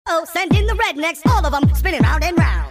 Oh, send in the rednecks, all of them spinning round and round.